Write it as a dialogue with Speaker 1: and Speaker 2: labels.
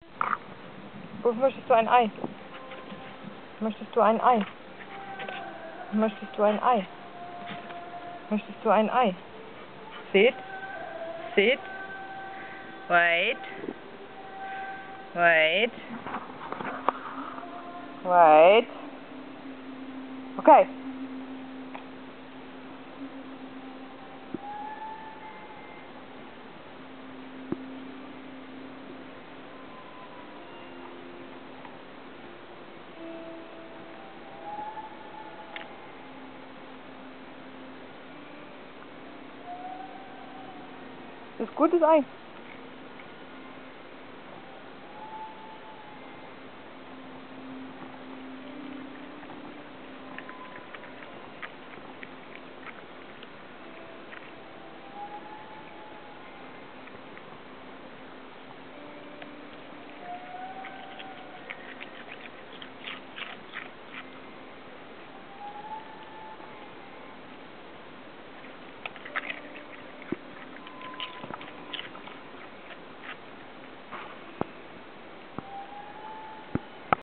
Speaker 1: Wo möchtest du ein Ei? Möchtest du ein Ei? Möchtest du ein Ei? Möchtest du ein Ei? Sit. Sit. Wait. Wait. Wait. Okay. Ist gutes Ei.